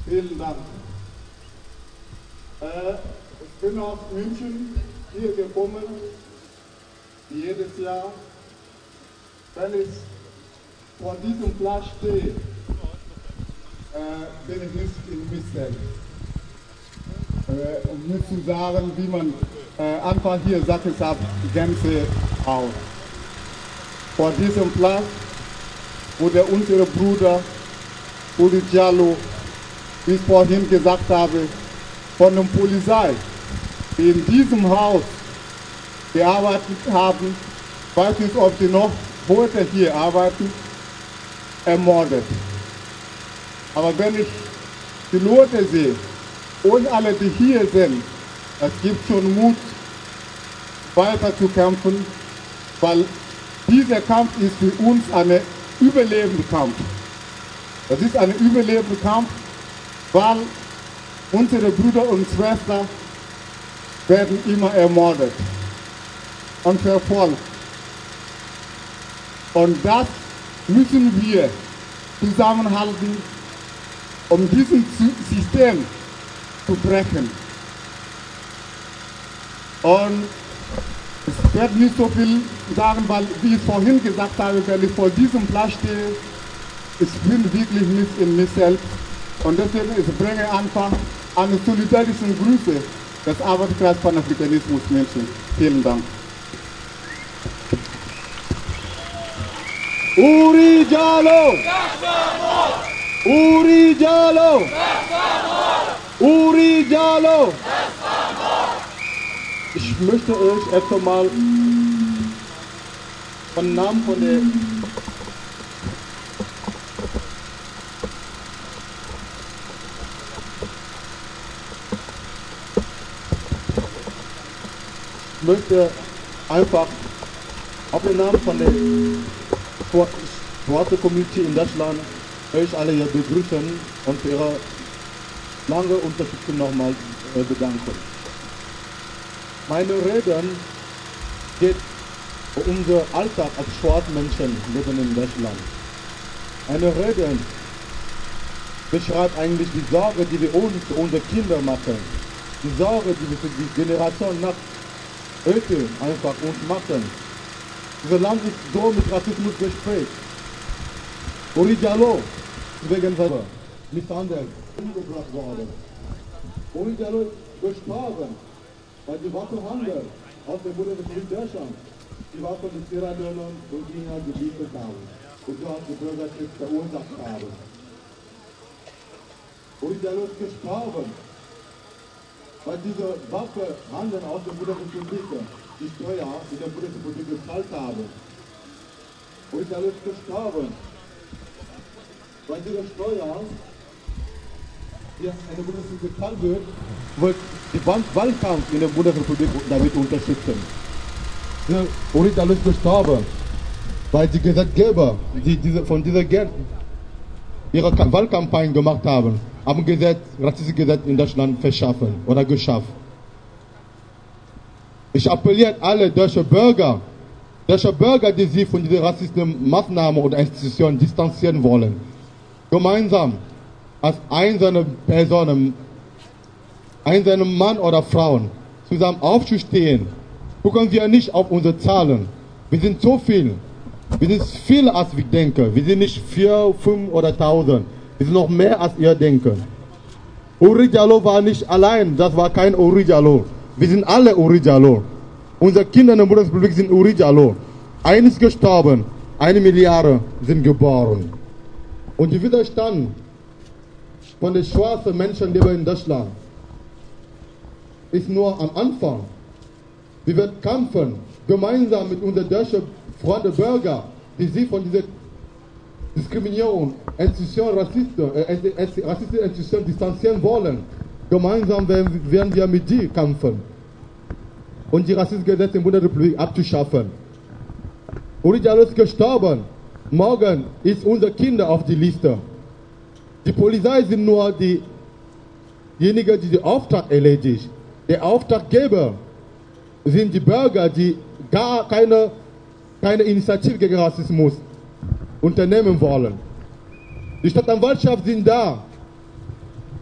Vielen Dank. Ich bin aus München hier gekommen, wie jedes Jahr. Wenn ich vor diesem Platz stehe, bin ich nicht in mich selbst. Um nicht zu sagen, wie man einfach hier sagt, ich habe Gänse aus. Vor diesem Platz wurde unser Bruder Uri Diallo, wie ich vorhin gesagt habe, von der Polizei, die in diesem Haus gearbeitet haben, ich weiß nicht, ob sie noch heute hier arbeiten, ermordet. Aber wenn ich die Leute sehe und alle, die hier sind, es gibt schon Mut, weiter zu kämpfen, weil dieser Kampf ist für uns ein Überlebenskampf. Das ist ein Überlebenskampf, weil unsere Brüder und Schwestern werden immer ermordet und verfolgt. Und das müssen wir zusammenhalten, um dieses System zu brechen. Und ich werde nicht so viel sagen, weil, wie ich vorhin gesagt habe, wenn ich vor diesem Platz stehe, ich bin wirklich nicht in mich selbst. Und deswegen ich bringe einfach eine solidarische Grüße des Arbeitskreises Panafrikanismus München. Vielen Dank. Uri Diallo! Uri Diallo! Uri Diallo! Ich möchte euch erst einmal von Namen von der auf den Namen von der schwarzen Community in Deutschland euch alle hier begrüßen und für ihre lange Unterstützung nochmal bedanken. Meine Rede geht um unser Alltag als schwarze Menschen leben in Deutschland. Eine Rede beschreibt eigentlich die Sorge, die wir uns für unsere Kinder machen. Die Sorge, die wir für die Generation nach heute einfach uns machen. Unser Land ist so mit Rassismus gesprägt. Uri Diallo ist wegen seiner misshandelt umgebracht worden. Uri Diallo ist gestorben, weil sie war verhandelt aus der Bundesrepublik Deutschland. Die war von den Sierra Leone und Guinea geliefert haben und dort die Bürgerschaft verursacht haben. Uri Diallo ist gestorben, weil diese Waffenhandel aus der Bundesrepublik die Steuer in der Bundesrepublik gezahlt haben. Uri Diallo ist gestorben, weil diese Steuer, die in der Bundesrepublik gezahlt wird die Wahlkampf in der Bundesrepublik damit unterstützen. Uri Diallo ist gestorben, weil die Gesetzgeber, die von dieser Geld ihre Wahlkampagne gemacht haben, haben rassistisches Gesetz in Deutschland verschaffen oder geschafft. Ich appelliere an alle deutsche Bürger, die sich von diesen rassistischen Maßnahmen oder Institutionen distanzieren wollen, gemeinsam als einzelne Personen, einzelne Mann oder Frauen zusammen aufzustehen. Gucken wir nicht auf unsere Zahlen. Wir sind so viel. Wir sind viel, als wir denken. Wir sind nicht 4, 5 oder 1000. Wir sind noch mehr, als ihr denkt. Uri Diallo war nicht allein. Das war kein Uri Diallo. Wir sind alle Uri Diallo. Unsere Kinder in der Bundesrepublik sind Uri Diallo. Einer ist gestorben. 1 Milliarde sind geboren. Und der Widerstand von den schwarzen Menschen, die in Deutschland, ist nur am Anfang. Wir werden kämpfen, gemeinsam mit unseren deutschen Freunden Bürger, die sich von dieser Diskriminierung, rassistische Institutionen distanzieren wollen. Gemeinsam werden wir mit dir kämpfen und die rassistischen Gesetze in der Bundesrepublik abzuschaffen. Uri Diallo ist gestorben. Morgen ist unser Kinder auf die Liste. Die Polizei sind nur diejenigen, die den Auftrag erledigt. Der Auftraggeber sind die Bürger, die gar keine Initiative gegen Rassismus unternehmen wollen. Die Staatsanwaltschaft sind da.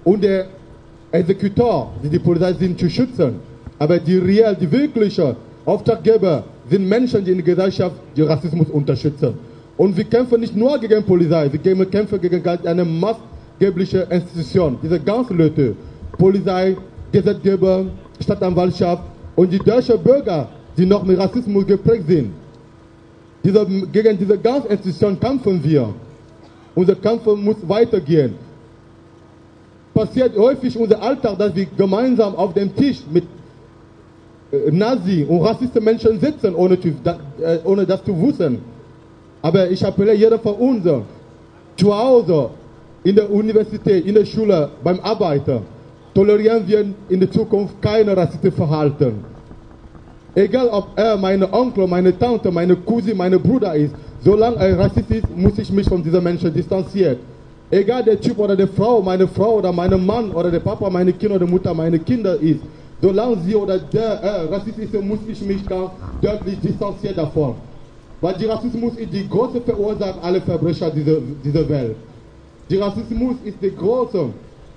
und der Exekutor, die Polizei sind, zu schützen. Aber die wirklichen Auftraggeber sind Menschen, die in der Gesellschaft den Rassismus unterstützen. Und wir kämpfen nicht nur gegen die Polizei, wir kämpfen gegen eine maßgebliche Institution. Diese ganzen Leute, Polizei, Gesetzgeber, Staatsanwaltschaft und die deutschen Bürger, die noch mit Rassismus geprägt sind. Gegen diese ganze Institution kämpfen wir. Unser Kampf muss weitergehen. Passiert häufig unser Alltag, dass wir gemeinsam auf dem Tisch mit Nazi und rassistischen Menschen sitzen, ohne das zu wissen. Aber ich appelliere jeder von uns, zu Hause, in der Universität, in der Schule, beim Arbeiten, tolerieren wir in der Zukunft kein rassistisches Verhalten. Egal ob er meine Onkel, meine Tante, meine Cousine, mein Bruder ist, solange er Rassist ist, muss ich mich von diesen Menschen distanzieren. Egal der Typ oder die Frau oder mein Mann oder der Papa, meine Kinder oder Mutter, meine Kinder ist, solange sie oder der Rassist ist, muss ich mich ganz deutlich distanzieren davon. Weil der Rassismus ist die große Verursacher aller Verbrecher dieser Welt. Der Rassismus ist der große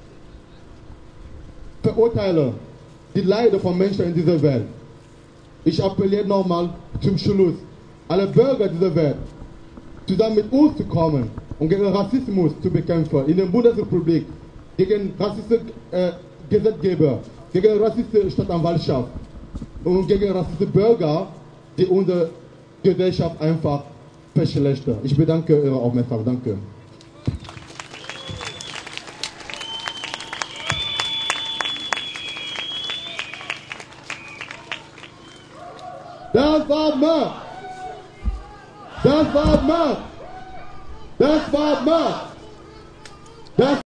Verurteiler, die Leiden von Menschen in dieser Welt. Ich appelliere nochmal zum Schluss, alle Bürger dieser Welt, zusammen mit uns zu kommen und gegen Rassismus zu bekämpfen in der Bundesrepublik, gegen rassistische Gesetzgeber, gegen rassistische Staatsanwaltschaft und gegen rassistische Bürger, die unsere Gesellschaft einfach verschlechtern. Ich bedanke Ihre Aufmerksamkeit. Danke. Das war Mord! Das war Mord! Das war Mord! Das